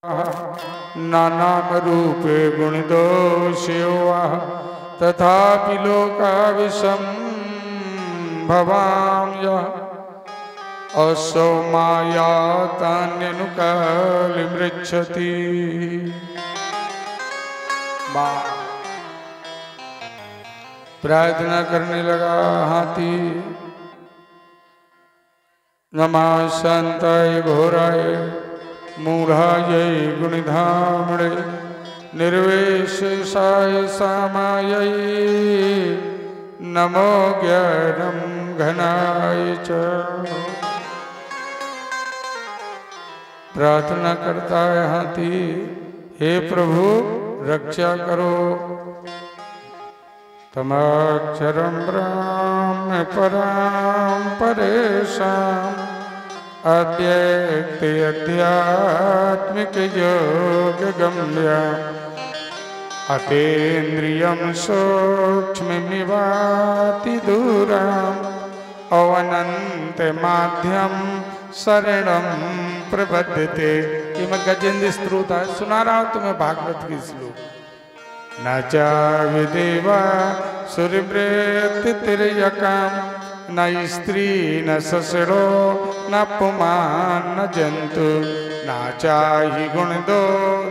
नानाम रूपे गुण दोषयोवा तथापि लोका विषम भवाम्यः असौ माया तान्यनुकालिमृच्छति। प्रार्थना करने लगा हाथी। नमः शांताय घोराय मूढ़ाय गुणधामणे निर्विशेषाय सामायै नमो ज्ञानं घनाय च। प्रार्थना करता है हाथी, हे प्रभु रक्षा करो। तमाक्षरं ब्रह्म परां परेशां अद्वैत आध्यात्मिक योग गम्यं अतीन्द्रियं सूक्ष्ममिवाति दूरं अवनंत माध्यम शरणं प्रपद्यते। ये मैं गजेंद्र स्तोत्र है, सुना रहा हूँ तुम्हें भागवत की श्लोक। न चाविदेवा सुरवृत्तिर्यकाम न स्त्री न ससुरो न पुमान न जंतु न चाहि गुण दो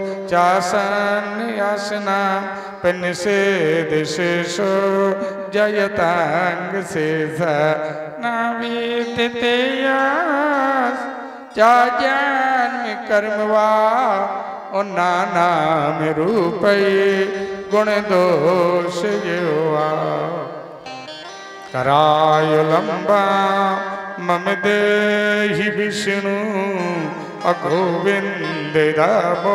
चासन्यासना पन्निषेध शेषो जयतांग शेषा न विद्यते चाज्ञान कर्मवा और नाम रूपये गुण दोष युवा करायुलंबा मम देहि विष्णु अगोविंद दामो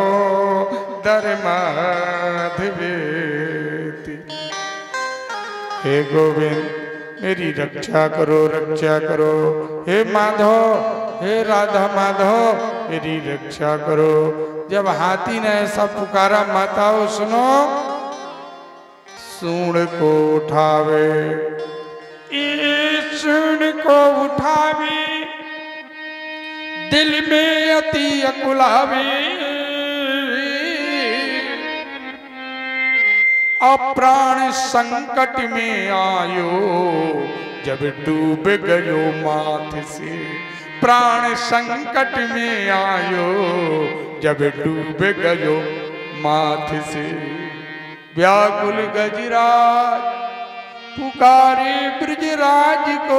धर्माधिवेति। हे गोविंद मेरी रक्षा करो, रक्षा करो। हे माधव, हे राधा माधव मेरी रक्षा करो। जब हाथी ने ऐसा पुकारा, माताओं सुनो, सूंड को उठावे, इस सूंड को उठावे, दिल में अति अकुलावे, अप्राण संकट में आयो जब डूब गयो माथ से। प्राण संकट में आयो जब डूब गयो माथ से। व्याकुल गजराज पुकारे ब्रजराज को,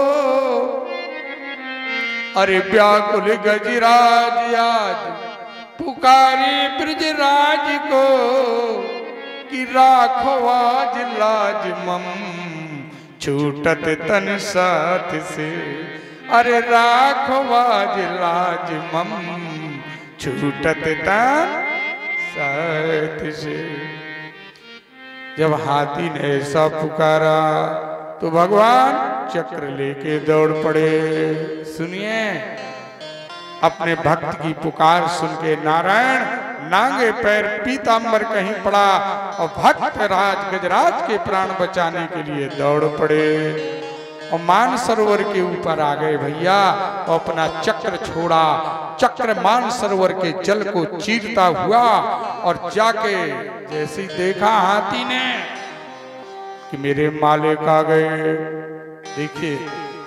अरे व्याकुल गजराज आज पुकारे ब्रजराज को कि राखो आज लाज मम छूटत तन साथ से। अरे राखो आज लाज मम छूटत तन साथ से। जब हाथी ने ऐसा पुकारा तो भगवान चक्र लेके दौड़ पड़े। सुनिए, अपने भक्त की पुकार सुन के नारायण नांगे पैर पीतांबर कहीं पड़ा और भक्त राज गजराज के प्राण बचाने के लिए दौड़ पड़े और मानसरोवर के ऊपर आ गए भैया। और अपना चक्र छोड़ा, चक्र मानसरोवर के जल को चीरता हुआ और जाके जैसे ही देखा हाथी ने कि मेरे मालिक आ गए, देखिए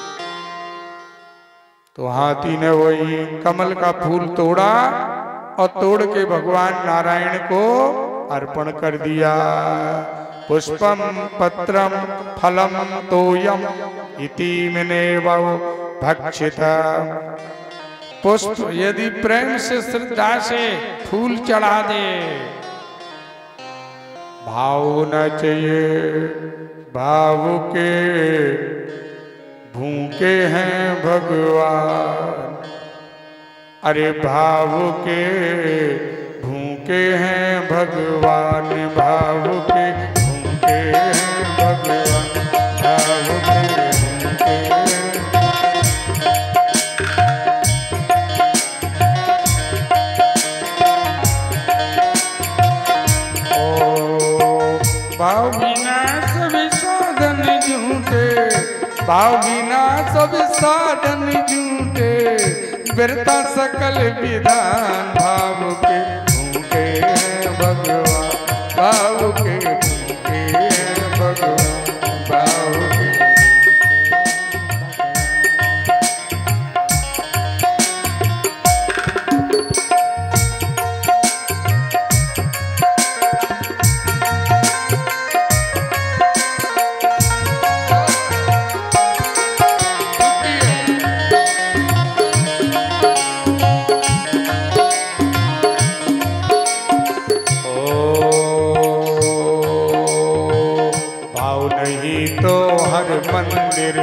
तो हाथी ने वही कमल का फूल तोड़ा और तोड़ के भगवान नारायण को अर्पण कर दिया। पुष्पम पत्रम फलम तोयम इति मनेव भक्षिता। पुष्प यदि प्रेम से श्रद्धा से फूल चढ़ा दे, भाव न चाहिए, भाव के भूखे हैं भगवान। अरे भाव के भूखे हैं भगवान, भाव के भूखे हैं भगवान, भाव के भूखे हैं। ओ भाव बिना सभी साधन झूठे, भाव बिना सभी साधन झूठे, व्यर्थ सकल विधान। भाव के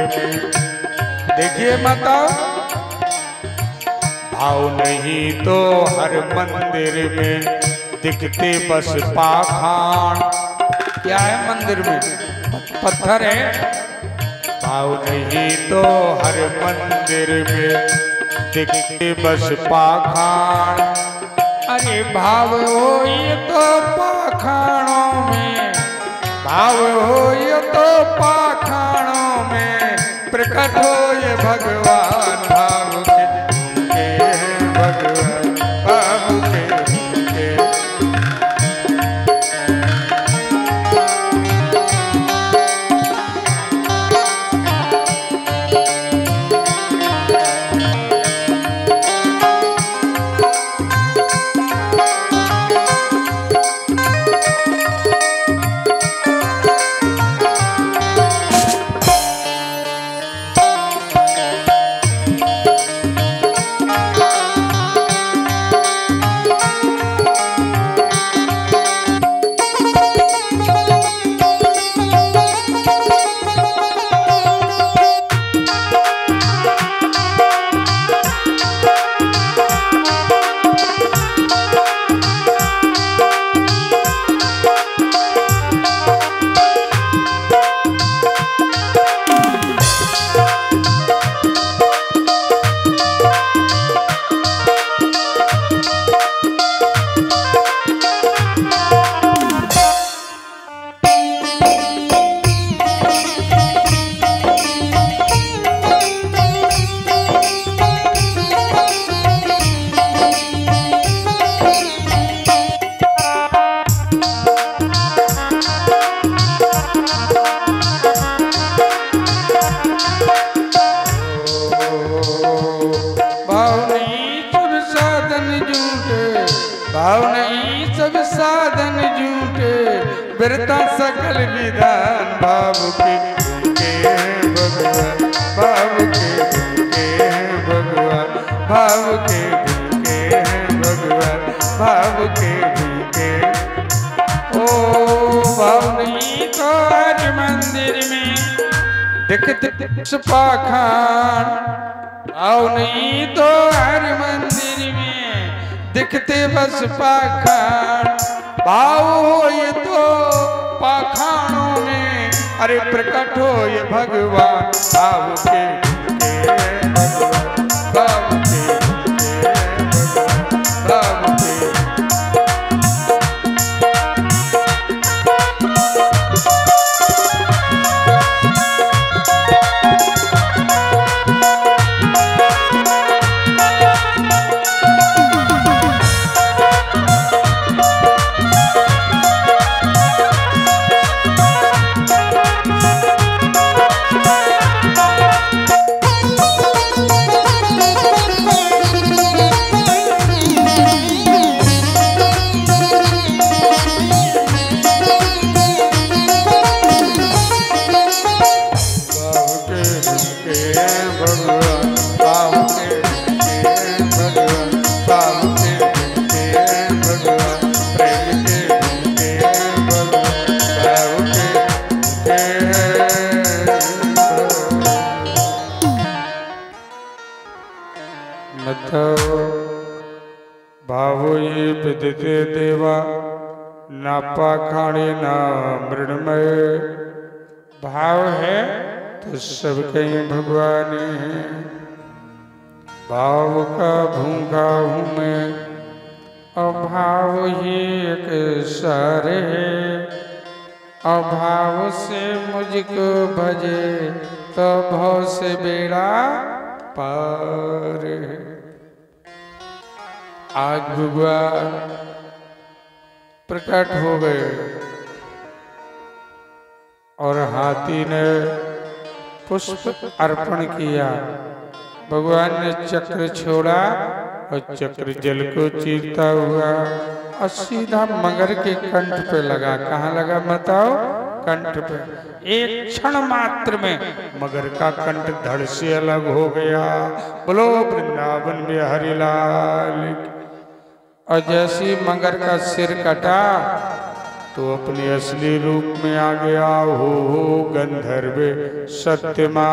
में। देखिए माता, भाव नहीं तो हर मंदिर में दिखते बस पाखंड। क्या है मंदिर में? पत्थर है। भाव नहीं तो हर मंदिर में दिखते बस पाखंड। अरे भाव हो ये तो पाखंडों में, भाव हो ये तो पाखंडों में प्रकट हो ये भगवान। भाव के हैं भगवान, भाव के भाव नहीं सब साधन झूठे, बिरता सकल विधान। भाव के भूखे हैं भगवान, भाव के भूखे हैं भगवान, भाव के भूखे हैं भगवान, भाव के भूखे। ओ भाव नहीं तो हर मंदिर में दिखते पाखंड, भाव नहीं तो हर मंदिर में दिखते बस पाखंड। भाव हो ये तो पाखंडों में, अरे प्रकट हो ये भगवान। भाव के भगवान, भाव के भगवान, भाव के। भावो ये विदिते देवा, ना पाखाणी ना मृणमय। भाव है तो सब कहीं भगवान है। भाव का भूखा हूँ मैं, अभाव ही एक सारे। अभाव से मुझको भजे तो भव से बेड़ा पार। आज भगवान प्रकट हो गए और हाथी ने पुष्प अर्पण किया। भगवान ने चक्र छोड़ा और चक्र जल को चीरता हुआ और सीधा मगर के कंठ पे लगा। कहाँ लगा बताओ? कंठ पे। एक क्षण मात्र में मगर का कंठ धड़ से अलग हो गया। बोलो वृंदावन में हरिलाल। और जैसी मगर का सिर कटा तो अपने असली रूप में आ गया। हो गंधर्व सत्यमा,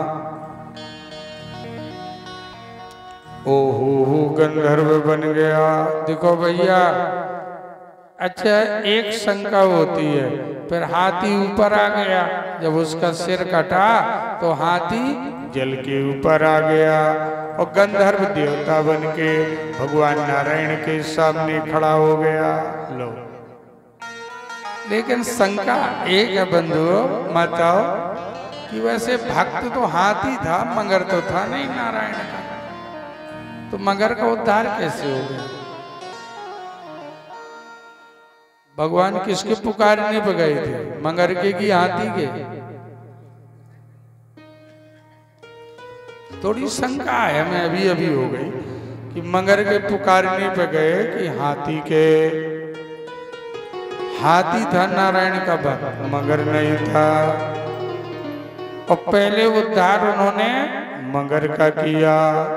हो गंधर्व बन गया। देखो भैया, अच्छा एक शंका होती है, फिर हाथी ऊपर आ गया, जब उसका सिर कटा तो हाथी जल के ऊपर आ गया और गंधर्व देवता बन के भगवान नारायण के सामने खड़ा हो गया। लो, लेकिन शंका एक है बंधुओं, बताओ कि वैसे भक्त तो हाथी था, मगर तो था नहीं नारायण का, तो मगर का उद्धार कैसे हो गया? भगवान किसके पुकारने पे गए थे, मगर के कि हाथी के? थोड़ी शंका है हमें अभी अभी हो गई कि मगर के पुकारने पे गए कि हाथी के। हाथी था नारायण का भक्त, मगर नहीं था। और पहले उद्धार उन्होंने मगर का किया।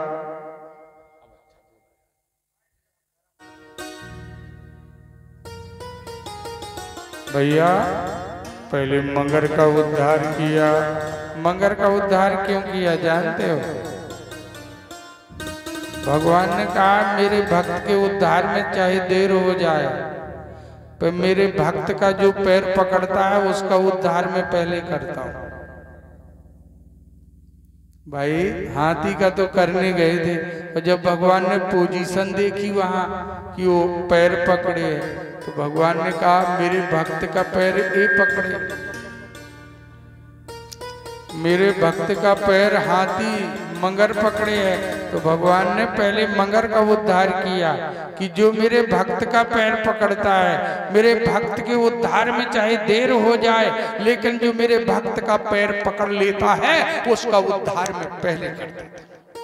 भैया पहले मगर का उद्धार किया। मगर का उद्धार क्यों किया जानते हो? भगवान ने कहा मेरे भक्त के उद्धार में चाहे देर हो जाए, पर मेरे भक्त का जो पैर पकड़ता है उसका उद्धार मैं पहले करता हूं। भाई हाथी का तो करने गए थे, और जब भगवान ने पोजीशन देखी वहां कि वो पैर पकड़े, तो भगवान ने कहा मेरे भक्त का पैर ये पकड़े। मेरे भक्त का पैर हाथी मगर पकड़े है, तो भगवान ने पहले मगर का उद्धार किया कि जो मेरे भक्त का पैर पकड़ता है, मेरे भक्त के उद्धार में चाहे देर हो जाए, लेकिन जो मेरे भक्त का पैर पकड़ लेता है उसका उद्धार में पहले कर देता।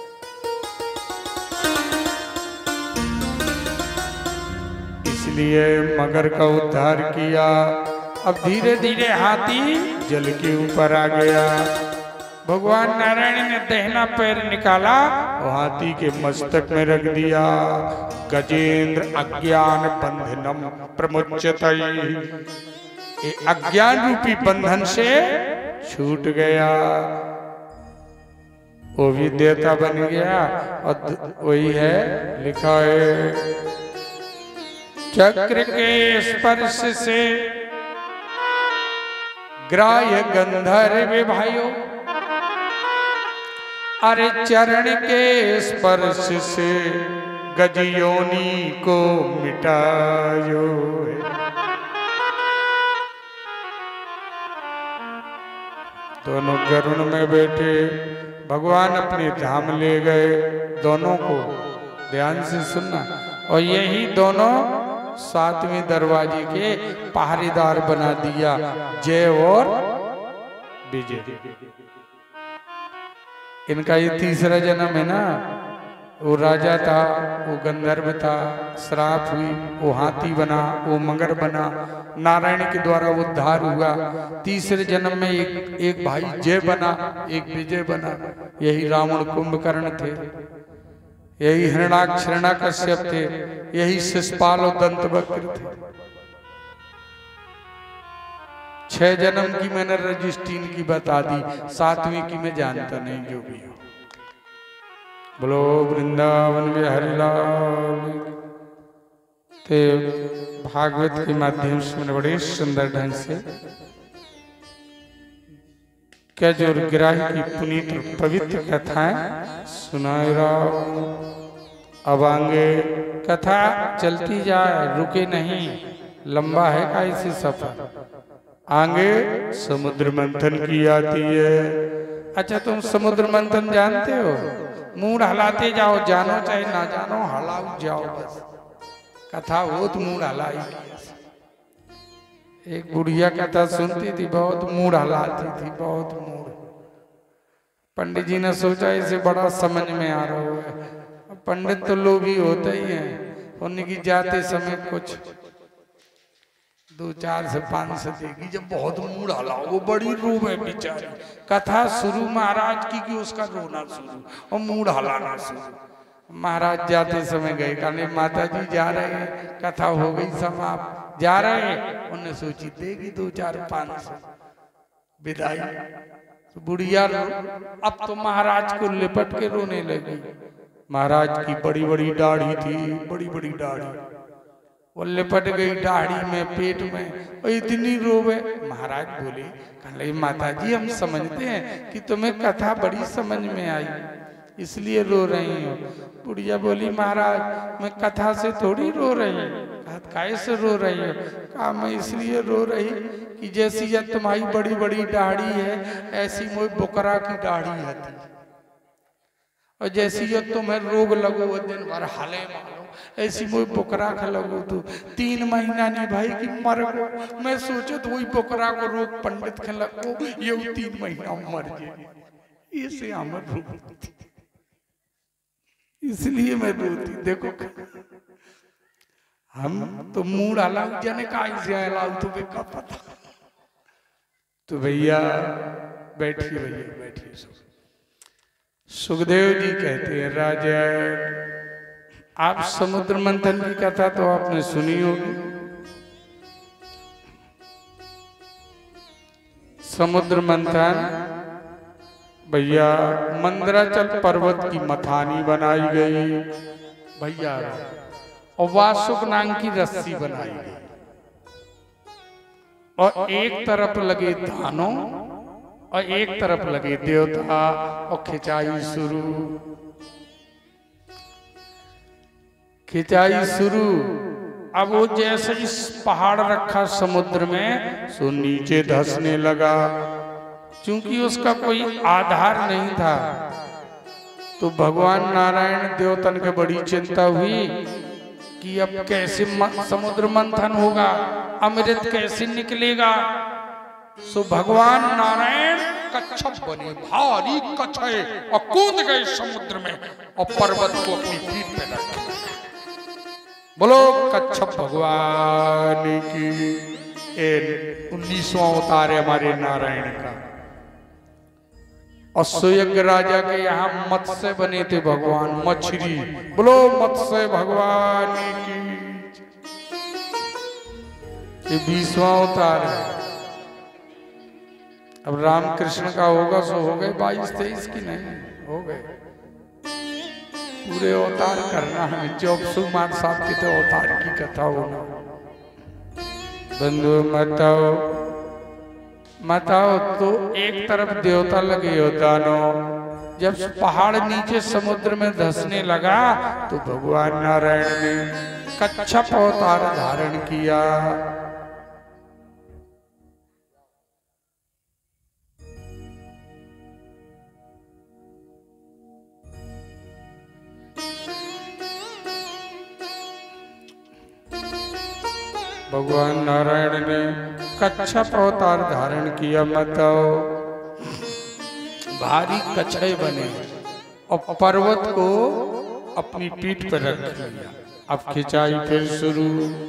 इसलिए मगर का उद्धार किया। अब धीरे धीरे हाथी जल के ऊपर आ गया। भगवान नारायण ने दाहिना पैर निकाला और हाथी के मस्तक में रख दिया। गजेंद्र अज्ञान बंधनम प्रमुच्यते, अज्ञान रूपी बंधन से छूट गया। वो भी देवता बन गया। और वही है लिखा है, चक्र के स्पर्श से ग्राह्य गंधर्व भाइयों, अरे चरण के स्पर्श से गजयोनी को मिटायो। दोनों गरुड़ में बैठे भगवान अपने धाम ले गए। दोनों को ध्यान से सुनना, और यही दोनों 7वें दरवाजे के पहरेदार बना दिया, जय और विजय। इनका ये तीसरा जन्म है ना। वो राजा था, वो गंधर्व था, श्राप हुई, वो हाथी बना, वो मगर बना, नारायण के द्वारा उद्धार हुआ। तीसरे जन्म में एक भाई जय बना, एक विजय बना। यही रावण कुंभकर्ण थे, यही हिरणाक्ष हिरण्यकश्यप थे, यही शिशुपाल और दंतवक्र थे। 6 जन्म की मैंने रजिस्ट्रीन की बता दी, 7वीं की मैं जानता नहीं, जो भी हो। बोलो वृंदावन बिहारी लाल। ते भागवत के माध्यम से मैंने बड़े सुंदर ढंग से क्या जो ग्राही की पुनीत और पवित्र कथाएं सुनाए रहा। अब आगे कथा चलती जाए, रुके नहीं, लंबा है का इसी सफर। आगे समुद्र मंथन की आती है। अच्छा तुम समुद्र मंथन जानते हो? मूड हलाते जाओ, जानो चाहे ना जानो, हलाओ जाओ बस। कथा हो तो मूड हलाई। एक बुढ़िया कथा सुनती थी, बहुत मूड हलाती थी, बहुत मूड। पंडित जी ने सोचा इसे बड़ा समझ में आ रहा है। पंडित तो लोभी होते ही हैं, उनकी जाते समय कुछ 2, 4 से 5 से देगी। जब बहुत मूड हलाओ, वो बड़ी रोवे बेचारी। कथा शुरू महाराज की कि उसका रोना शुरू और मूड हलाना शुरू। महाराज जाते समय गए, कहने माता जी जा रहे हैं, कथा हो गई समाप्त, जा रहे हैं। उन्हें सोची देगी 2, 4, 500 विदाई। तो बुढ़िया अब तो महाराज को लिपट के रोने लगी। महाराज की बड़ी बड़ी दाढ़ी थी, बड़ी बड़ी दाढ़ी, वो लिपट गई दाढ़ी में, पेट में, और इतनी रोवे। महाराज बोले, कहले माता जी हम समझते हैं कि तुम्हें कथा बड़ी समझ में आई, इसलिए रो रही हो। बुढ़िया बोली महाराज मैं कथा से थोड़ी रो रही हूँ। कहा कैसे रो रही हो? कहा मैं इसलिए रो रही कि जैसी यह तुम्हारी बड़ी बड़ी दाढ़ी है, ऐसी मोई बुकरा की दाढ़ी है, और जैसी जो तुम्हें रोग लगो वो दिन भर हले मारो, ऐसी मोई बुकरा का लगो। तो 3 महीना नहीं भाई कि मर गो। मैं सोचो तो वही बुकरा को रोग पंडित के लगो, ये 3 महीना मर जाए, इसे हमें रोती, इसलिए मैं रोती। देखो हम तो मूड अलाउ जाने का अलाउ तुम्हें क्या पता। तो भैया बैठिए, भैया बैठिए। सुखदेव जी कहते हैं राजा, आप समुद्र मंथन की कथा तो आपने सुनी होगी। समुद्र मंथन भैया मंदराचल पर्वत की मथानी बनाई गई भैया, और वासुक नाग की रस्सी बनाई गई, और एक तरफ लगे दानों और एक तरफ लगे देवता, और खिंचाई शुरू। अब वो जैसे इस पहाड़ रखा समुद्र में, सो नीचे धंसने लगा, क्योंकि उसका कोई आधार नहीं था। तो भगवान नारायण देवतन के बड़ी चिंता हुई कि अब कैसे समुद्र मंथन होगा, अमृत कैसे निकलेगा। सो भगवान नारायण कच्छप बने, भारी कछे, और कूद गए समुद्र में, और पर्वत को अपनी पीठ पे रखे। बोलो कच्छप भगवान की। 19वां अवतार है हमारे नारायण का। और सुयज्ञ राजा के यहाँ मत्स्य बने थे भगवान, मछली। बोलो मत्स्य भगवान की। ये 20वां अवतार है। अब रामकृष्ण का होगा सो हो गए 22-23 की नहीं हो गए, पूरे अवतार करना है। 24 साहब की तो अवतार की कथा होना। बंधु बताओ तो एक तरफ देवता लगे हो दानों। जब पहाड़ नीचे समुद्र में धंसने लगा तो भगवान नारायण ने कच्छप अवतार धारण किया। भगवान नारायण ने कच्छप अवतार धारण किया। बताओ भारी कछड़े बने और पर्वत को अपनी पीठ पर रख लिया। अब खिंचाई फिर शुरू।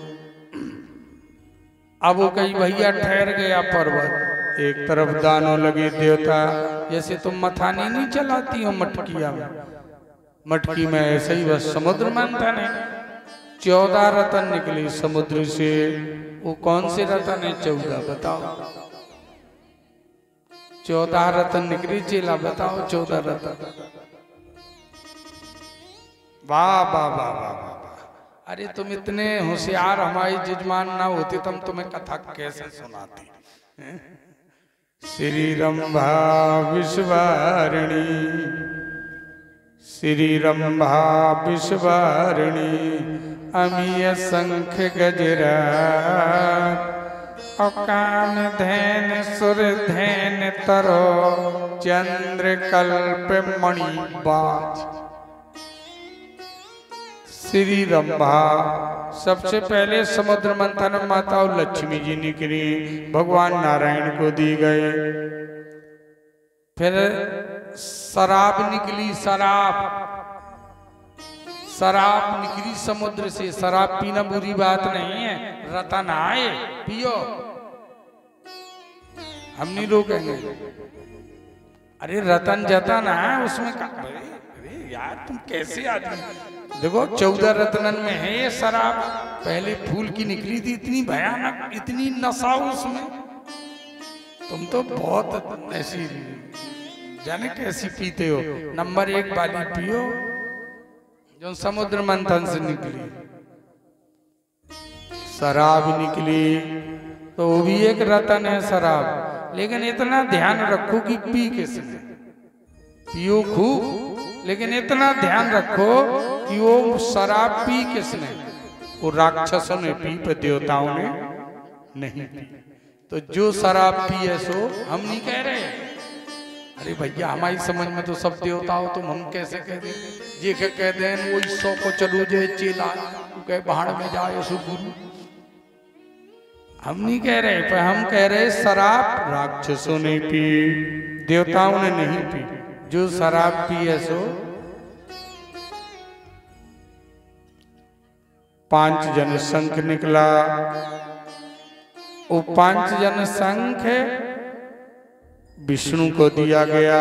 अब वो कहीं भैया ठहर गया पर्वत। एक तरफ दानों लगे देवता, जैसे तुम मथानी नहीं चलाती हो मटकिया में, मटकी में ऐसे ही बस समुद्र मंथन है। 14 रतन निकले समुद्र से। वो कौन से रतन है? 14 बताओ। 14 रतन निकले चेला, बताओ 14 रतन। वाह वाह वाह वाह वाह। अरे तुम इतने होशियार हमारे जजमान ना होते तुम तुम्हें कथा कैसे सुनाती। श्री रंभा विश्वारिणी, श्री रंभा विश्वारिणी, अमीय शंख गजरा, अकान धैन सुर धैन तरो, चंद्र कल्प मणि बाज। श्री रंभा सबसे पहले समुद्र मंथन में माताओं लक्ष्मी जी निकली, भगवान नारायण को दी गए। फिर शराब निकली, शराब निकली समुद्र से। शराब पीना बुरी बात नहीं है, रतन आए पियो, हम नहीं रोकेंगे। अरे रतन जतन है उसमें अरे यार तुम कैसे आदमी। देखो 14 रत्नन में है ये शराब, पहले फूल की निकली थी, इतनी भयानक, इतनी नशा उसमें। तुम तो बहुत ऐसी जाने कैसी पीते हो। नंबर 1 वाली पियो जो समुद्र मंथन से निकली शराब निकली, तो वो भी एक रतन है शराब। लेकिन इतना ध्यान रखो कि पी किसने, पियो खूब, लेकिन इतना ध्यान रखो कि वो शराब पी किसने, वो राक्षसों ने पी पर देवताओं ने नहीं पी। तो जो शराब पिए सो हम नहीं कह रहे, अरे भैया हमारी समझ में तो सब देवता हो, तुम हम कैसे कह दे, ये क्या कह दे वही 100 को चलो जे चेला कहे बाहर में जाए सो गुरु। हम नहीं कह रहे, पर हम कह रहे शराब राक्षसों ने पी, देवताओं ने नहीं पी। जो शराब पिए सो 5 जन शंख निकला, वो 5 जन शंख विष्णु को दिया गया।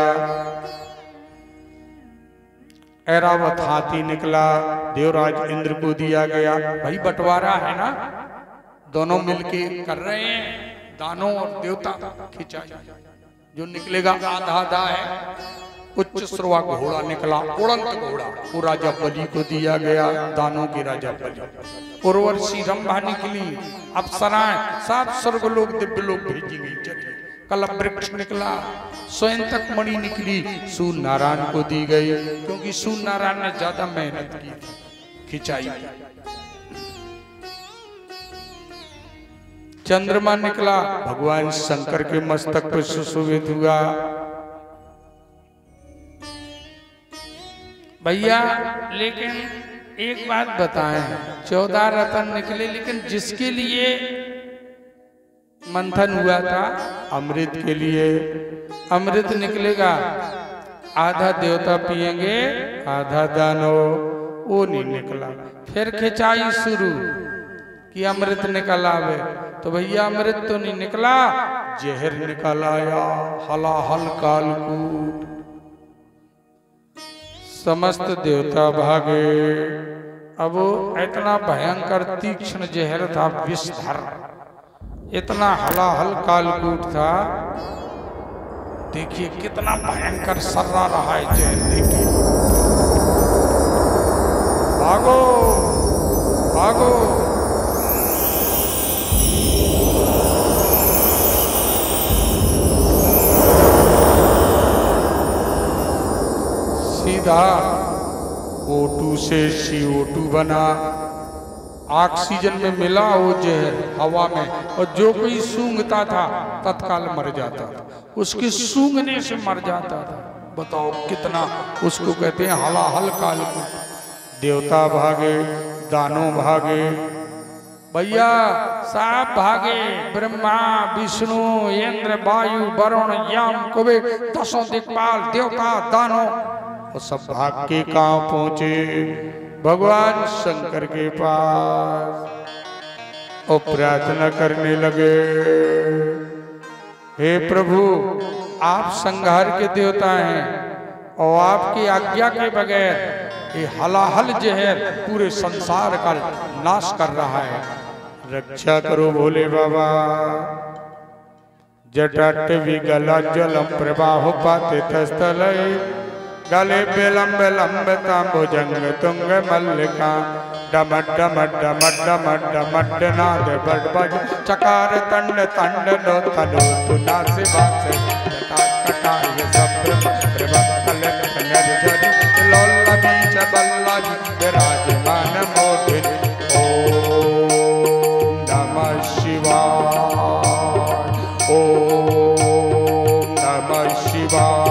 ऐरावत हाथी निकला, देवराज इंद्र को दिया गया। भाई बंटवारा है ना, दोनों मिलके कर रहे हैं, दानों और देवता खिंचाई। जो निकलेगा आधा आधा है। उच्च श्रवा घोड़ा निकला, उड़ंत घोड़ा, वो राजा बलि को दिया गया, दानों के राजा बलि। उर्वशी रंभा निकली, अप्सराएं 7 स्वर्गलोक दिव्य लोक भेजी गई चली। कलप वृक्ष निकला, स्वयंतक मणि निकली, सूर्य नारायण को दी गई, क्योंकि सूर्य नारायण ने ज्यादा मेहनत की, खिंचाई। चंद्रमा निकला, भगवान शंकर के मस्तक पर सुशोभित हुआ। भैया लेकिन एक बात बताएं, 14 रत्न निकले, लेकिन जिसके लिए मंथन हुआ था अमृत के लिए, अमृत निकलेगा, आधा देवता पिएंगे आधा दानव, वो नहीं निकला। फिर खिंचाई शुरू कि अमृत निकल आवे, तो भैया अमृत तो नहीं निकला, जहर निकल आया, हलाहल कालकूट। समस्त देवता भागे। अब वो इतना भयंकर तीक्ष्ण जहर था, विषधर, इतना हलाहल कालकूट था। देखिए कितना भयंकर सर्रा रहा है जहर, देखिए। भागो भागो। सीधा O2 से CO2 बना, ऑक्सीजन में मिला वो जहर हवा में, और जो कोई सूंघता था तत्काल मर जाता था, उसके सूंघने से मर जाता था। बताओ कितना, उसको कहते हैं हलाहल कालकूट। देवता भागे, दानव भागे, भैया सब भागे, ब्रह्मा विष्णु इंद्र वायु वरुण यम कुबेर 10 दिक्पाल देवता दानव, और सब भाग के कहाँ पहुंचे, भगवान शंकर के पास, और प्रार्थना करने लगे, हे प्रभु आप संहार के देवता हैं, और आपकी आज्ञा के बगैर ये हलाहल जहर पूरे संसार का नाश कर रहा है, रक्षा करो भोले बाबा। जटाट विगला जलम प्रवाह पाते तस्थल, गले बेलम्ब लंब तांबुजंग तुंग मल्लिका, डमड डमड डमड डमड डमड नाद बड़बज, चकार तंड तंड नो तनु तुना से बासे, कटा ये सब प्रभक्कल निर्जरी, लोला बीच बल्लाजी विराजमान मोदिन। ओम नमः शिवाय, ओम नमः शिवाय,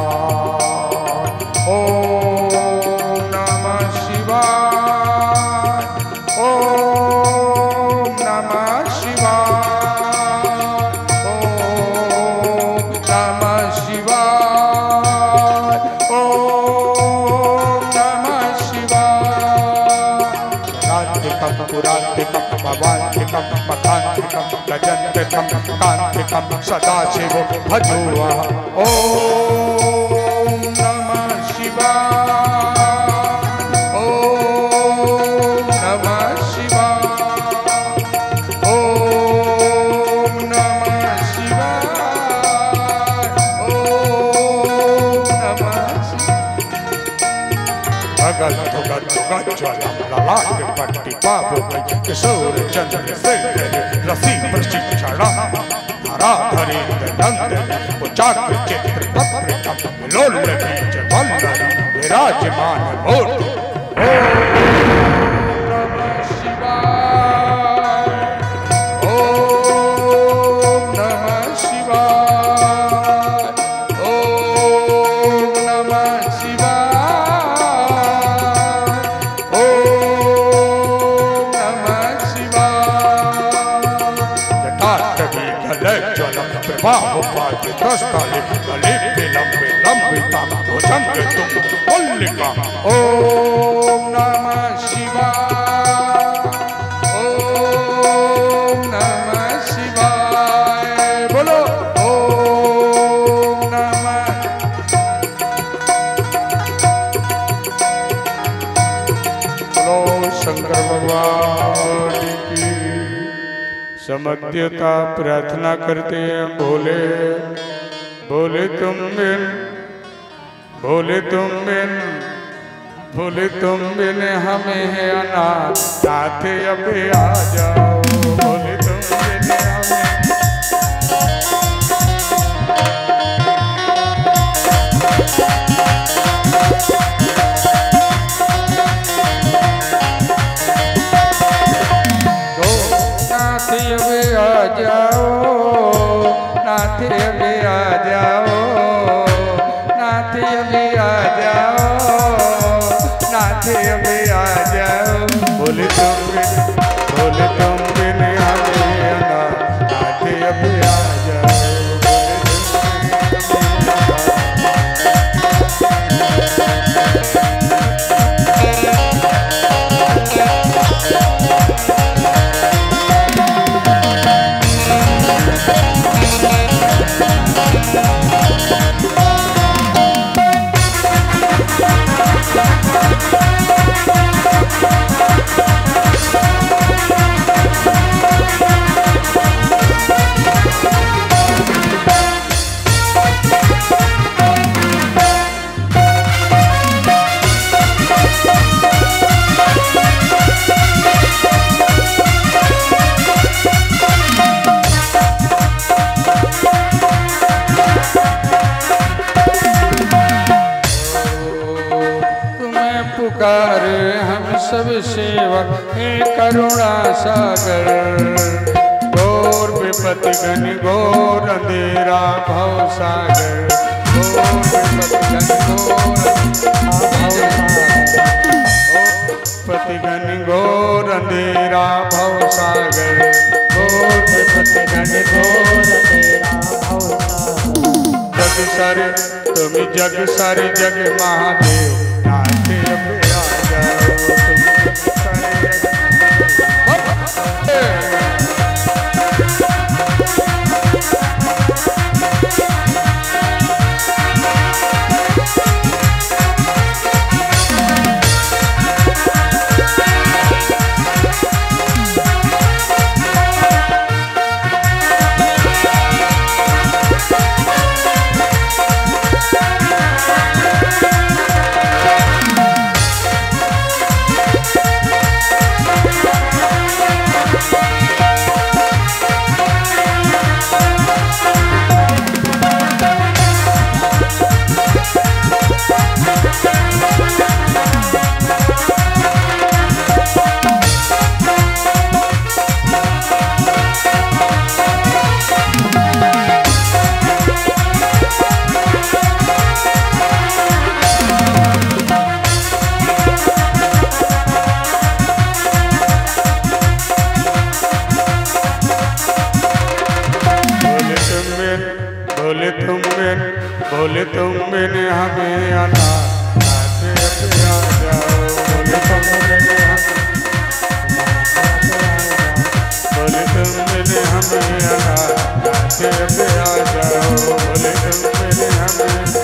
गजंतिकम कांतिकम सदाशिव भजो। ओम नमः शिवाय। गज्जलम ललाट पट्टी बाबू गई किशोर चंद्र शेखर रसी प्रशिक्षण धराधरी नंदनी उचाक चित्र पत्रिका लोल बीज वल्लरी विराजमान मूर्ति। ओम नमः शिवाय, ओम नमः शिवाय, बोलो ओम नमः। बोलो शंकर भगवान की। समध्यता प्रार्थना करते हैं। बोले बोले तुम बिन, बोले तुम बिन, बोले तुम बिन हमें है अनाथ, साथ अब आ जाओ। बोले तुम बिन हमें, नाथ अब आ जाओ, नाथ अब आ जाओ, नाथ अब आ जाओ, नाथ अब आ जाओ। बोले तुम बिन, बोले तुम बिन हमें अनाथ, नाथ अब आ जाओ। हम सब सेवक हे करुणा सागर, घोर विपत्ति घन घोर अंधेरा भव सागर, घोर विपत्ति घन घोर अंधेरा भव सागर, घोर विपत्ति घन घोर अंधेरा भव सागर। जग सारे तुम जग सारे जग महादेव, नाथ अब आ जाओ। तुम सारे जग बोले तुम बिन हमें अनाथ, नाथ अब आ जाओ। बोले तुम बिन बोले तुम बिन हमें अनाथ, नाथ अब आ जाओ। बोले तुम बिन हमें,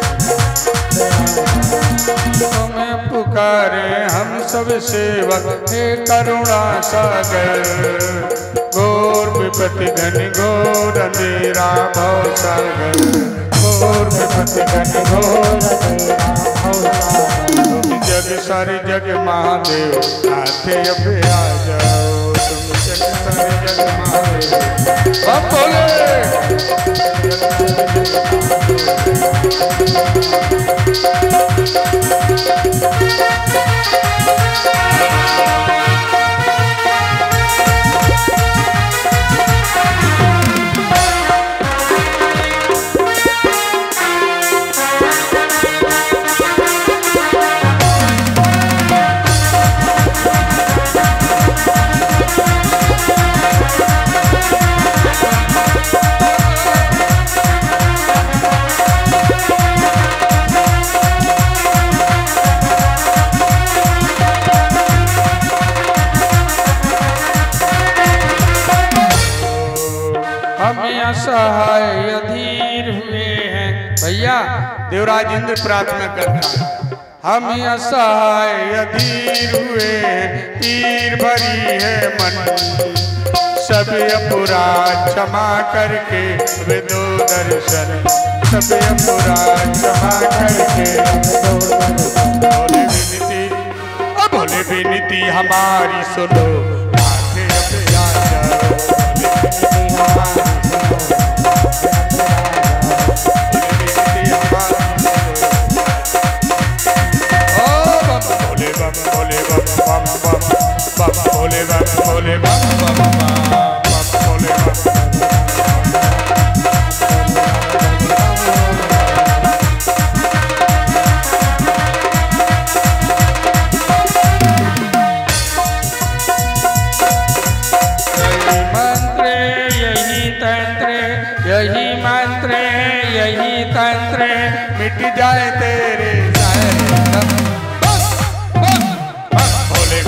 तुम्हें पुकारे हम सब सेवक हे करुणा सागर, घोर विपत्ति घन घोर अंधेरा भव सागर, घोर विपत्ति घन घोर अंधेरा भव सागर। तुम जग जग सारे जग महादेव नाथ अब आ जाओ। तुम जग सारे जग महादेव अब बोले सहाय अधीर हुए हैं। भैया देवराज इंद्र प्रार्थना करता है, हम असहाय अधीर हुए हैं, पीर भरी है मन, सब अपराध क्षमा करके वे दो दर्शन, सब अपराध क्षमा करके बोले विनती, बोले विनती हमारी सुनो, आके अब आ जाओ, भोले बाबा भोले बाबा भोले बाबा यही तंत्र मिट जाए तेरे भोले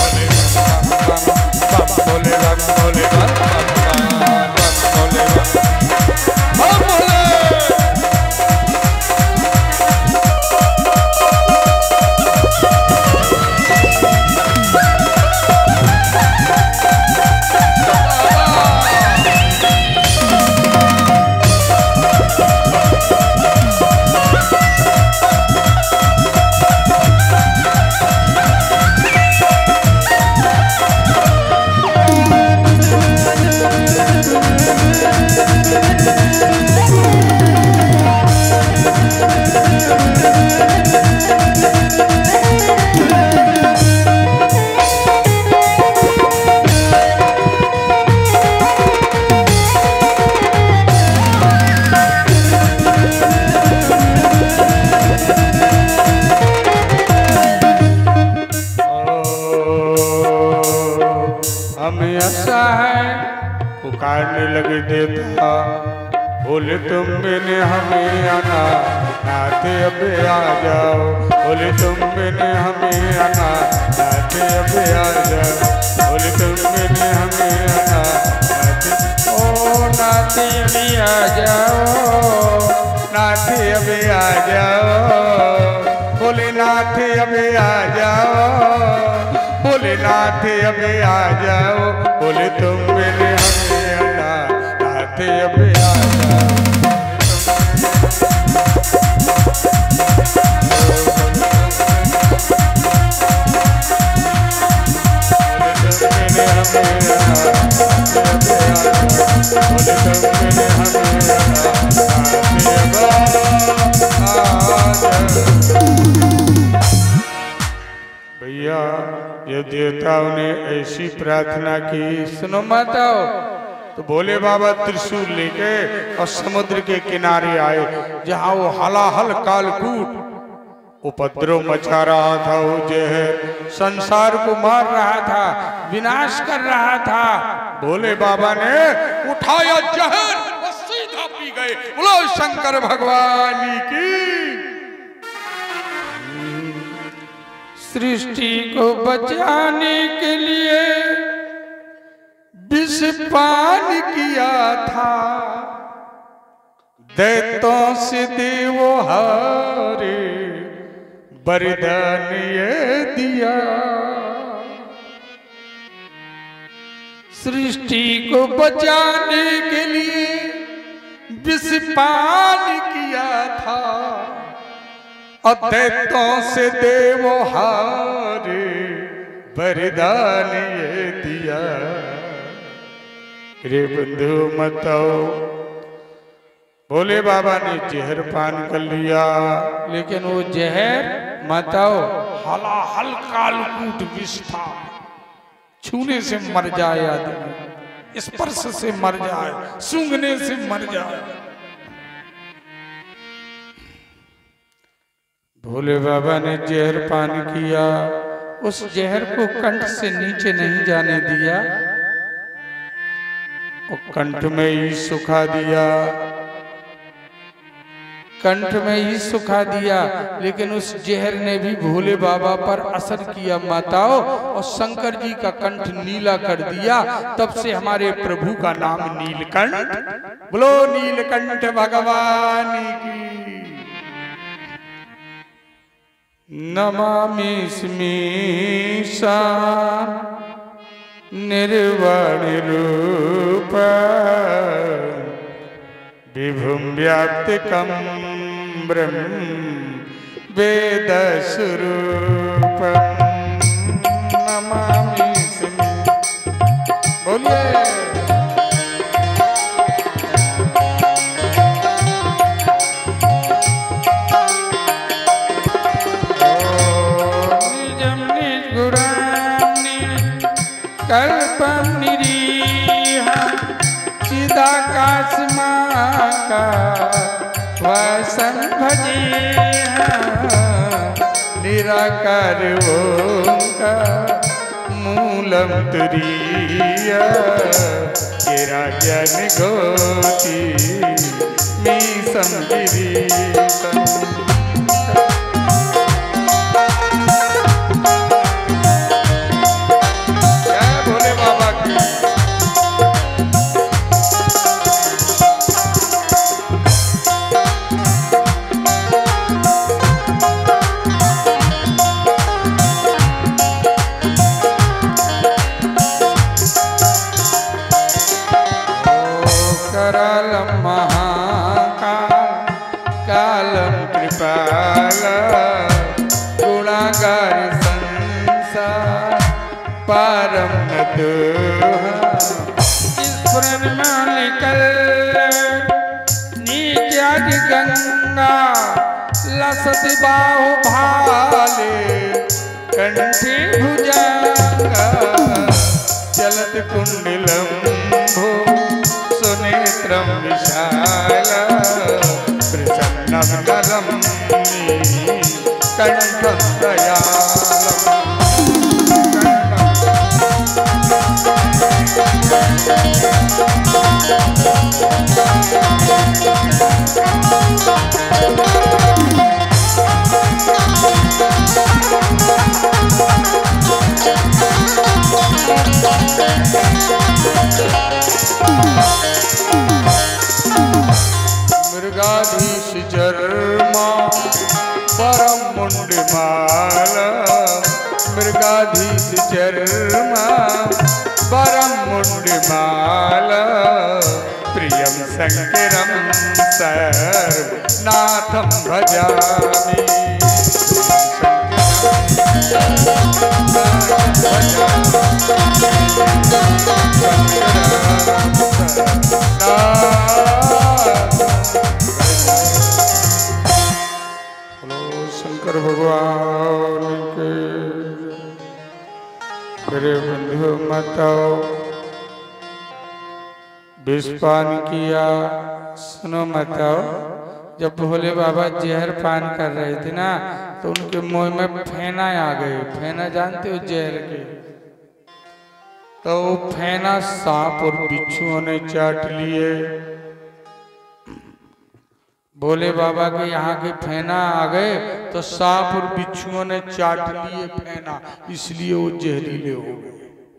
पुकारने लगे देवता, बोले तुम मैंने हमें आना, नाते अब आ जाओ, बोले तुम मैंने हमें आना, नाते अब आ जाओ, बोले तुम मैंने हमें आना, नाते ओ नाते भी आ जाओ, नाते अब आ जाओ, बोले नाते अब आ जाओ, बोले नाते अब आ जाओ, बोले तुम मैंने हमें आना, नाते अब आ जाओ, भैया ये देवताओं ने ऐसी प्रार्थना की, सुनो माताओ, तो भोले बाबा त्रिशूल लेके और समुद्र के किनारे आए, जहां वो हलाहल कालकूट उपद्रव मचा रहा था, वो जहर संसार को मार रहा था, विनाश कर रहा था। भोले बाबा ने उठाया जहर और सीधा पी गए। बोलो शंकर भगवान की। सृष्टि को बचाने के लिए विष पान किया था, दैत्यों से देवो हारे वरदान ये दिया। सृष्टि को बचाने के लिए विष पान किया था दैत्यों से देवो हारे वरदान ये दिया। रे बंधु बताओ, भोले बाबा ने जहर पान कर लिया, लेकिन वो जहर बताओ हलाहल कालकूट विष था। छूने से मर जाए आदमी, स्पर्श से मर जाए, सूंघने से मर जाए। भोले बाबा ने जहर पान किया, उस जहर को कंठ से नीचे नहीं जाने दिया, वो कंठ में ही सुखा दिया, कंठ में ही सुखा दिया। लेकिन उस जहर ने भी भोले बाबा पर असर किया माताओं, और शंकर जी का कंठ नीला कर दिया। तब से हमारे प्रभु का नाम नीलकंठ। बोलो नीलकंठ भगवान की। नमामि स्मीशा निर्वाण रूप विभुं व्याप्तिकं ब्रह्म वेद स्वरूपं नमामि स्मीशा। बोलिए कल्पम निरीहा चिदाकाश का वसन भजेहा निराकार ओंकार मूलम तुरीया गिरा ज्ञान गोती मीसम गिरीशम। पारम स्फुरन मालिकल नीत्यादि गंगा लसत बाहु भाले कंठे भुजंगा चलत कुंडलम भो सुनेत्रम विशाल प्रसन्नम नरम कंठम दयालम। मृगाधीश जर्मा परम मुंडमाला मृगाधीश जर्मा परम मुंडमाला प्रियम शंकरम सर्वनाथम भजामि। शंकर भगवान के। मेरे बंधु माताओं, विषपान किया। सुनो माताओं, जब भोले बाबा जहर पान कर रहे थे ना, तो उनके मुंह में फेना आ गए। फेना जानते हो जहर के? तो फेना सांप और बिच्छुओं ने चाट लिए। भोले बाबा के यहाँ के फेना आ गए तो सांप और बिच्छुओं ने चाट लिए फेना, इसलिए वो जहरीले हो गए।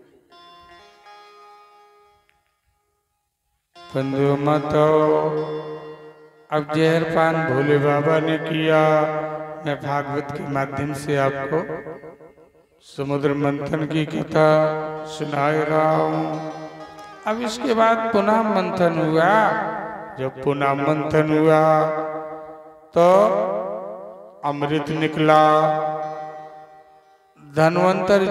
बंधु माताओं, अब जहर पान भोले बाबा ने किया। मैं भागवत के माध्यम से आपको समुद्र मंथन की कथा सुनाए रहा हूँ। अब इसके बाद पुनः मंथन हुआ। जब पुनः मंथन हुआ तो अमृत निकला। धन्वंतर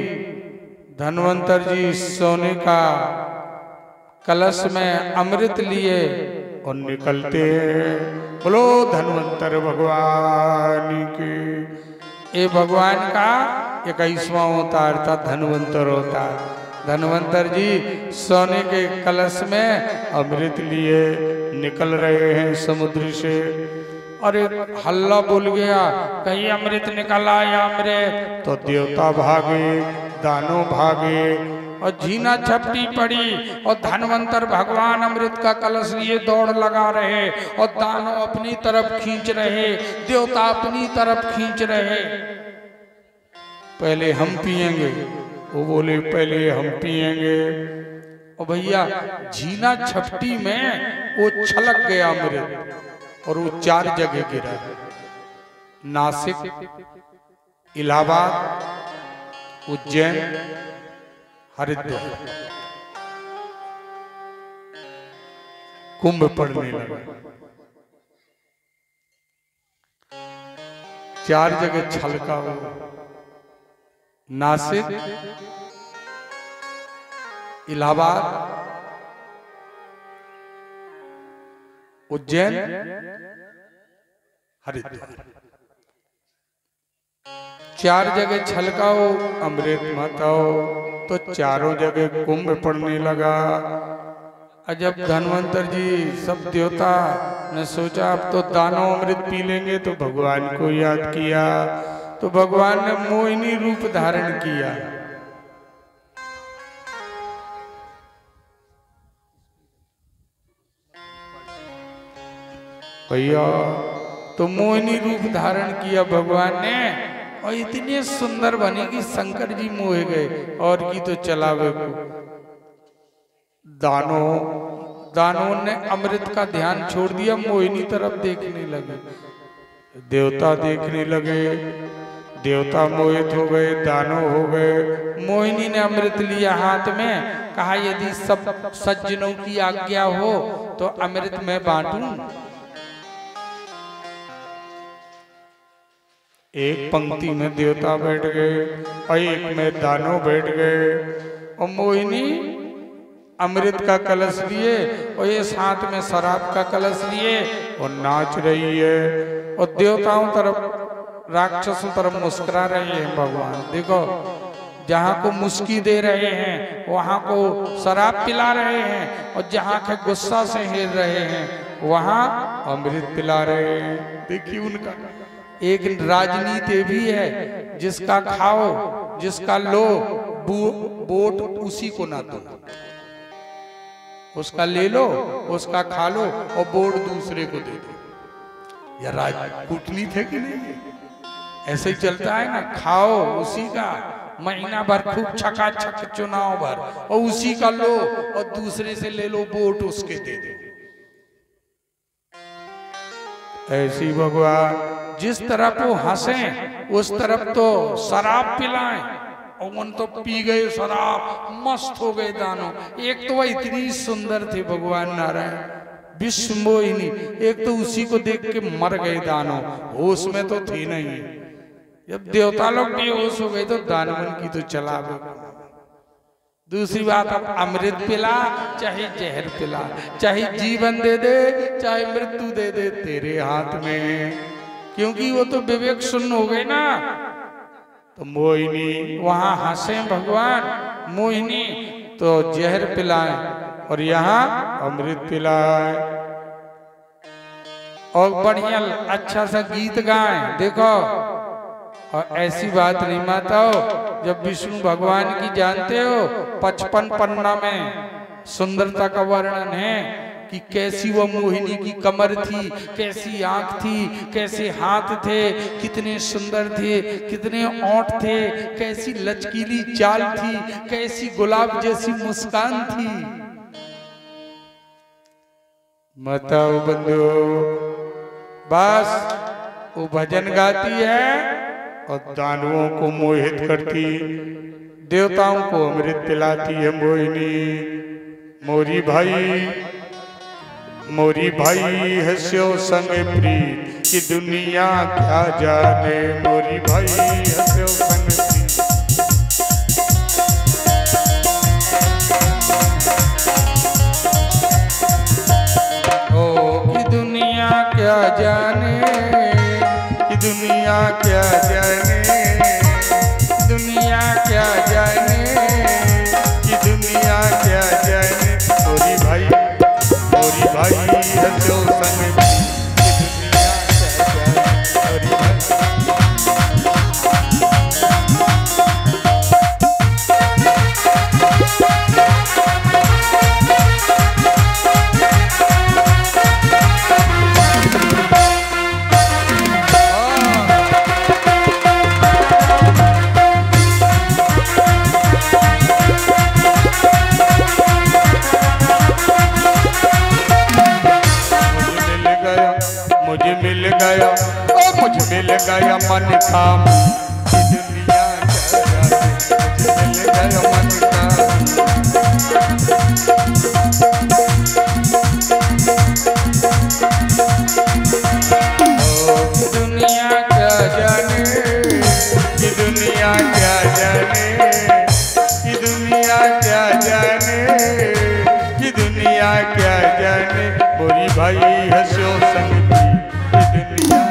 जी सोने का कलश में अमृत लिए और निकलते हैं। बोलो धन्वंतर भगवान की। ये भगवान का 21वां अवतार था, धन्वंतर अवतार। धन्वंतर जी सोने के कलश में अमृत लिए निकल रहे हैं समुद्र से। और एक हल्ला बोल गया, कहीं अमृत निकला या अमृत। तो देवता भागे, दानव भागे और झीना झपटी पड़ी और धन्वंतर भगवान अमृत का कलश लिए दौड़ लगा रहे और दानव अपनी तरफ खींच रहे, देवता अपनी तरफ खींच रहे। पहले हम पिएंगे, वो बोले पहले हम पिएंगे। और भैया झीना झपटी में वो छलक गया अमृत और वो 4 जगह गिरा। नासिक, इलाहाबाद, उज्जैन, हरिद्वार। कुंभ पड़ने लगा। 4 जगह छलका हुआ। नासिक, इलाहाबाद, उज्जैन, हरिद्वार। 4 जगह छलकाओ अमृत माताओ तो चारों जगह कुंभ पड़ने लगा। जब धन्वंतर जी सब देवता ने सोचा अब तो दानव अमृत पी लेंगे, तो भगवान को याद किया। तो भगवान ने मोहिनी रूप धारण किया। भैया तो मोहिनी रूप धारण किया भगवान ने और इतने सुंदर बनी कि शंकर जी मोह गए। और की तो चलावे को दानों ने अमृत का ध्यान छोड़ दिया, मोहिनी तरफ देखने लगे। देवता देखने लगे, देवता मोहित हो गए, दानव हो गए। मोहिनी ने अमृत लिया हाथ में, कहा यदि सब सज्जनों की आज्ञा हो तो अमृत मैं बांटूं। एक पंक्ति में देवता बैठ गए और एक में दानव बैठ गए। और मोहिनी अमृत का कलश लिए और ये साथ में शराब का कलश लिए और नाच रही है। और देवताओं तरफ, राक्षसों तरफ मुस्कुरा रहे हैं भगवान। देखो जहाँ को मुस्की दे रहे हैं वहाँ को शराब पिला रहे हैं, और जहाँ के गुस्सा से हिल रहे हैं वहाँ अमृत पिला रहे हैं। देखिए उनका एक राजनीति भी है, जिसका खाओ जिसका लो वोट उसी को ना दो। उसका ले लो, उसका खा लो और वोट दूसरे को दे दो। या राज कूटनीति है कि नहीं? ऐसे ही चलता है ना, खाओ उसी का, महीना भर खूब छकाछक चुनाव भर और उसी का लो और दूसरे से ले लो, वोट उसके दे दो। ऐसी भगवान जिस तरफ वो हंसे उस तरफ तो शराब पिलाएं, और उन तो पी गए शराब, मस्त हो गए दानव। एक तो वह इतनी सुंदर थे भगवान नारायण, विश्व मोहिनी, एक तो उसी को देख के मर गए दानव, होश में तो थे नहीं। जब देवता लोग बेहोश हो गए तो दानवन की तो चला गए। दूसरी बात, अब अमृत पिला चाहे जहर पिला, चाहे जीवन दे दे चाहे मृत्यु दे दे, तेरे हाथ में, क्योंकि वो तो विवेक शून्य हो गए ना। तो मोहिनी वहां हंसे भगवान, मोहिनी तो जहर पिलाए और यहाँ अमृत पिलाए। और बढ़िया अच्छा सा गीत गाएं। देखो और ऐसी बात नहीं माताओ, जब विष्णु भगवान की जानते हो 55 पन्ना में सुंदरता का वर्णन है कि कैसी वो मोहिनी की कमर थी, कैसी आंख थी, कैसे हाथ थे, कितने सुंदर थे, कितने ओंठ थे, कैसी लचकीली चाल थी, कैसी गुलाब जैसी मुस्कान थी। माताओ बंधु, बस वो भजन गाती है और दानवों को मोहित करती, देवताओं को अमृत पिलाती है मोहिनी। मोरी भाई मोरी भाई हस्यो संग प्रीत की दुनिया क्या जाने। मोरी भाई हस्यो संग प्रीत ओ की दुनिया क्या जाने, की दुनिया क्या जाने, दुनिया क्या जाने, की दुनिया क्या जाने। मोरी भाई हंसो संग की दुनिया क्या जाने। मुझे मिल गया मन काम की दुनिया क्या जाने। मुझे मिल गया मन काम की दुनिया क्या जाने, की दुनिया क्या जाने, की दुनिया क्या जाने, की दुनिया क्या जाने। मोरी भाई हंसो संग की दुनिया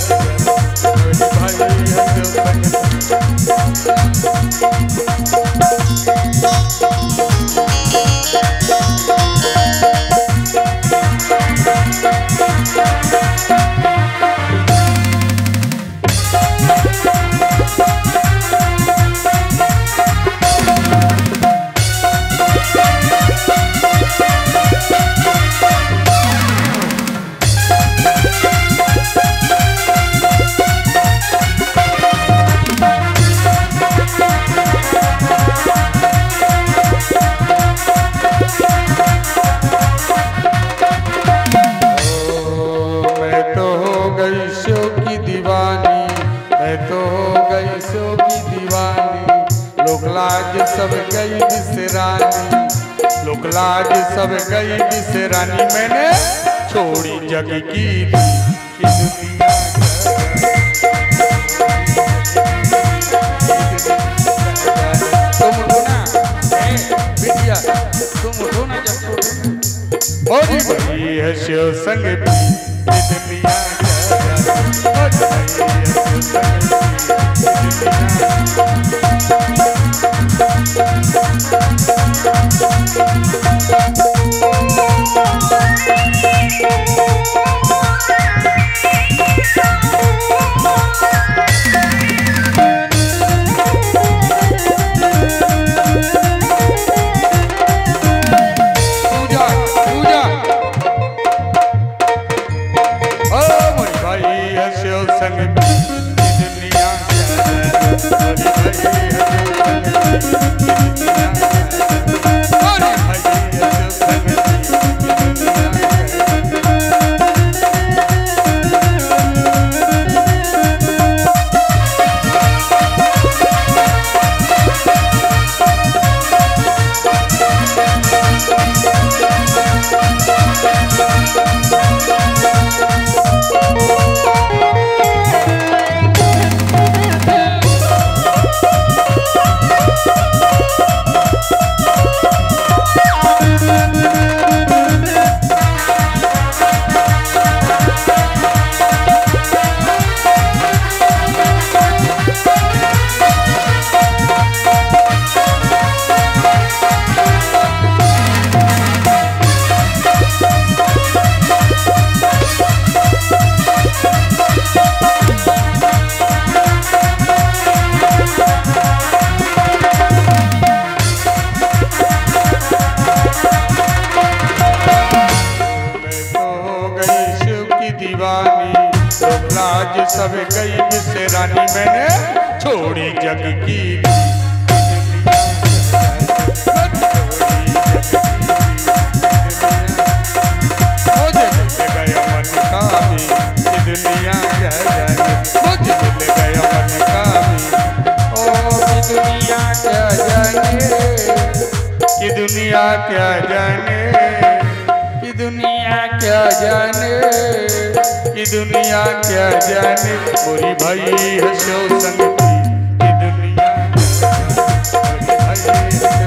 लोकलाज सब गई बिसरानी, लोकलाज सब गई बिसरानी। मैंने छोड़ी जग की दुनिया तुम उठो ना बिटिया, तुम उठो ना जब मोरी भाई हंसो संग की दुनिया सब गई बिसरानी। मैंने छोड़ी जग की मुझे मिल गया मन का भी कि दुनिया क्या जाने। मुझे मिल गया मन का भी ओ कि दुनिया क्या जाने, कि दुनिया क्या जाने, कि दुनिया क्या जाने, ये दुनिया क्या जाने, मोरी भाई हंसो संगती, ये दुनिया मोरी भाई हंसो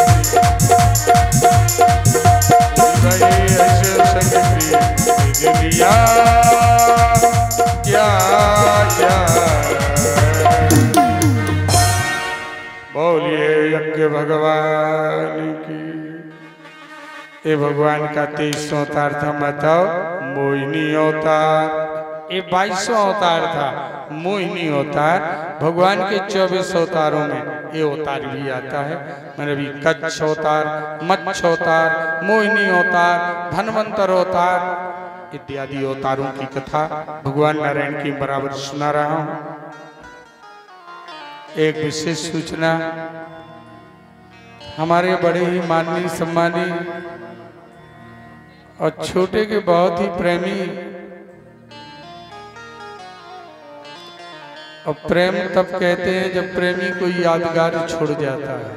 संगती, ये दुनिया क्या जाने। बोलिए यज्ञ भगवान की। ये भगवान का 23 अवतार था, बताओ मोहिनी अवतार। ये 22 अवतार था, मोहिनी अवतार। भगवान के 24 अवतारों में ये अवतार भी आता है। मैंने भी कच्छ अवतार, मत्स्य अवतार, मोहिनी अवतार, धनवंतर अवतार इत्यादि अवतारों की कथा भगवान नारायण की बराबर सुना रहा हूं। एक विशेष सूचना, हमारे बड़े ही माननीय सम्मानीय और छोटे के बहुत ही प्रेमी, और प्रेम तब कहते हैं जब प्रेमी कोई यादगार छोड़ जाता है।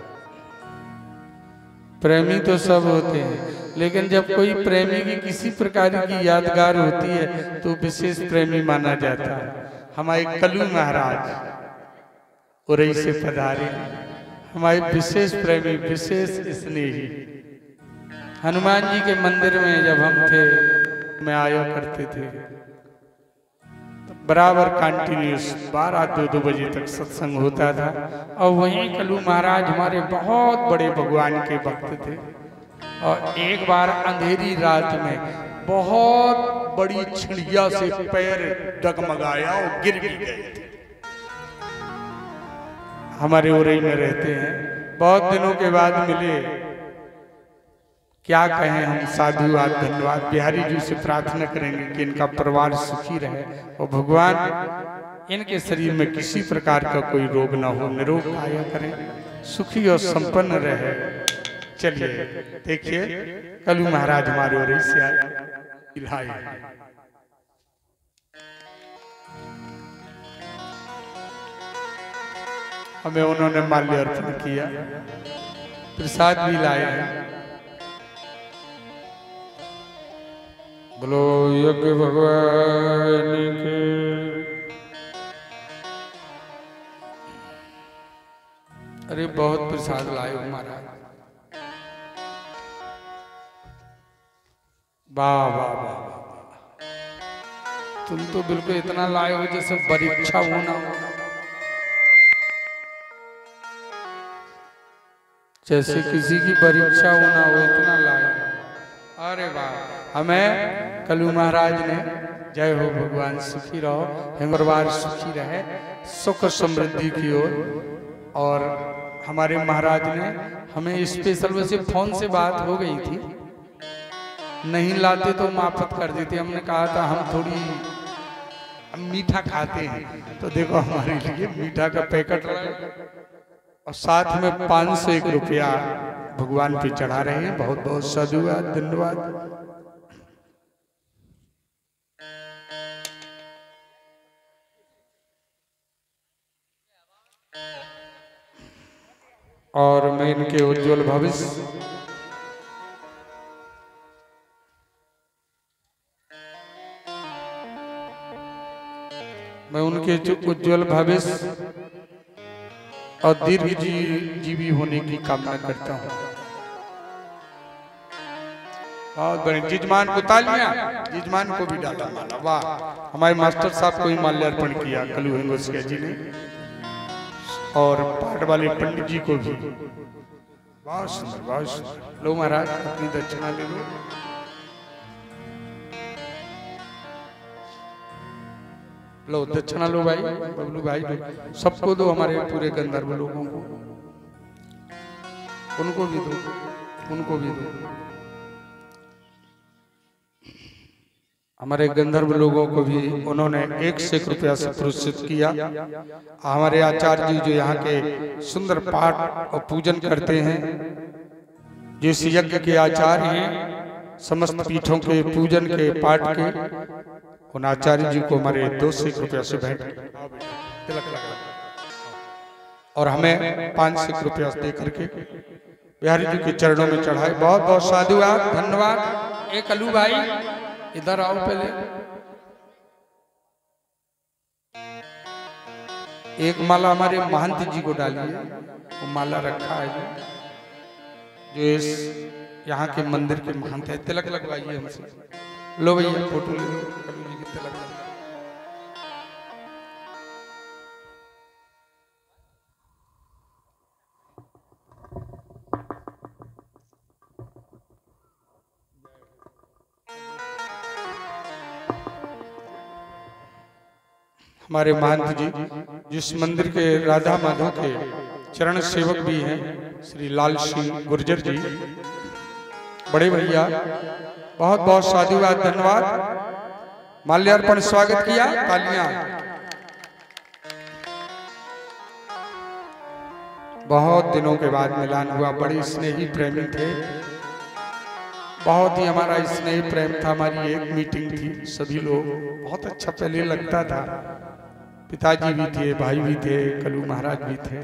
प्रेमी तो सब होते हैं, लेकिन जब कोई प्रेमी की किसी प्रकार की यादगार होती है तो विशेष प्रेमी माना जाता है। हमारे कलू महाराज उरई से पधारे, हमारे विशेष प्रेमी, विशेष स्नेही। हनुमान जी के मंदिर में जब हम थे, मैं आया करते थे, तो बराबर कंटिन्यूस 12-2 बजे तक सत्संग होता था। और वहीं कलू महाराज हमारे बहुत बड़े भगवान के भक्त थे। और एक बार अंधेरी रात में बहुत बड़ी चिड़िया से पैर डगमगाया और गिर भी गए थे। हमारे उरई में रहते हैं, बहुत दिनों के बाद मिले। क्या कहें हम, साधुवाद, धन्यवाद। बिहारी जी से प्रार्थना करेंगे कि इनका परिवार सुखी रहे और भगवान इनके शरीर में किसी प्रकार का कोई रोग ना हो, निरोग काया करें, सुखी और संपन्न रहे। चलिए देखिए, कलू महाराज हमारे उरई से आए। हमें उन्होंने माल्य अर्पण किया, प्रसाद भी लाए हैं। बोलो यज्ञ भगवान के। अरे बहुत प्रसाद लाए हो महाराज, वाह वाह वाह। तुम तो बिल्कुल इतना लाए हो जैसे परीक्षा होना हो, जैसे किसी की परीक्षा होना हो, इतना लाए। अरे वाह। हमें कलू महाराज ने, जय हो भगवान, सुखी रहो, परिवार सुखी रहे, सुख समृद्धि की ओर। और हमारे महाराज ने हमें स्पेशल, वैसे फोन से बात हो गई थी, नहीं लाते तो माफत कर देते। हमने कहा था हम थोड़ी मीठा खाते हैं, तो देखो हमारे लिए मीठा का पैकेट और साथ में 501 रुपया भगवान पे चढ़ा रहे हैं। बहुत बहुत साधुवाद, धन्यवाद। और मैं इनके उज्जवल भविष्य, मैं उनके उज्जवल भविष्य और दीर्घ जीवी होने की कामना करता हूँ। बहुत बड़े जिजमान को तालियां, जिजमान को भी डाला माला। वाह। हमारे मास्टर साहब को ही माल्यार्पण किया कलू हेंगोसिया जी ने, और पाठ वाले पंडित जी को भी। बहुत सुंदर, बहुत सुंदर। लो महाराज अपनी दक्षिणा ले लो। लो दक्षिणा लो भाई, बबलू भाई सबको दो, हमारे पूरे गंधर्व लोगों को, उनको भी दो, उनको भी दो। हमारे गंधर्व लोगों को भी उन्होंने 101 रुपया से पुरस्कृत किया। हमारे आचार्य जी जो यहाँ के सुंदर पाठ और पूजन करते हैं, जो इस यज्ञ के आचार्य हैं, समस्त पीठों के पूजन के पाठ के, उन आचार्य जी को हमारे 201 रुपया से भेंट और हमें 501 रुपया दे करके बिहारी जी के चरणों में चढ़ाए। बहुत बहुत साधुवाद, धन्यवाद। ए कलू भाई इधर आओ पहले। एक माला हमारे महंत जी को डालिए, वो माला रखा है जो इस यहाँ के मंदिर के महंत है। तिलक लगवाइए हमसे। लो भैया फोटो ले लो कलू जी की तिलक। हमारे महंत जी जिस मंदिर के राधा माधव के चरण सेवक भी हैं, श्री लाल सिंह गुर्जर जी, बड़े भैया बहुत बहुत साधुवाद धन्यवाद। माल्यार्पण स्वागत किया, तालियां। बहुत दिनों के बाद मिलान हुआ, बड़े स्नेही प्रेमी थे, बहुत ही हमारा स्नेही प्रेम था। हमारी एक मीटिंग थी, सभी लोग बहुत अच्छा पहले लगता था। पिताजी भी थे, भाई भी थे, कलू महाराज भी थे।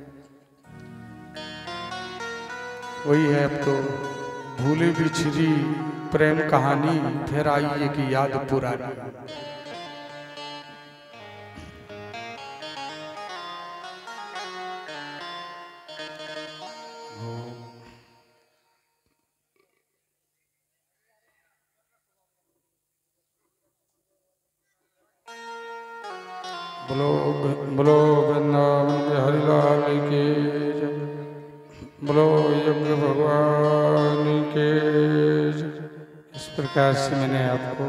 वही है अब तो भूले बिछड़ी प्रेम कहानी, फिर आई है कि याद पुरानी। बोलो बोलो वृंदावन में हरिलाल के जय, बोलो यज्ञ भगवान के जय। इस प्रकार से मैंने आपको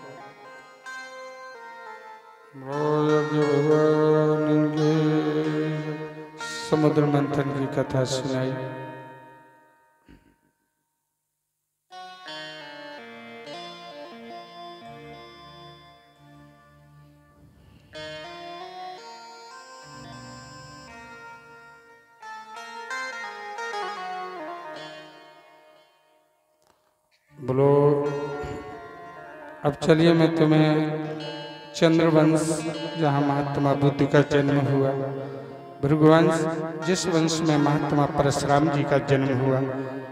बोलो यज्ञ भगवान के समुद्र मंथन की कथा सुनाई। बोलो अब चलिए मैं तुम्हें चंद्रवंश, जहाँ महात्मा बुद्ध का जन्म हुआ, भृगुवंश जिस वंश में महात्मा परशुराम जी का जन्म हुआ,